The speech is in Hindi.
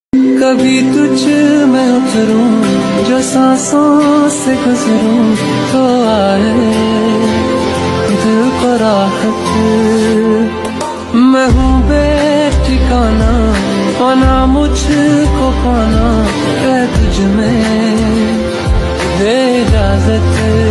कभी तुझ में उतरूं जो सांसों से गुजरूं तो आए दिल को राहत। मैं हूँ बेठिकाना पाना मुझको पाना है तुझ में दे इजाजत।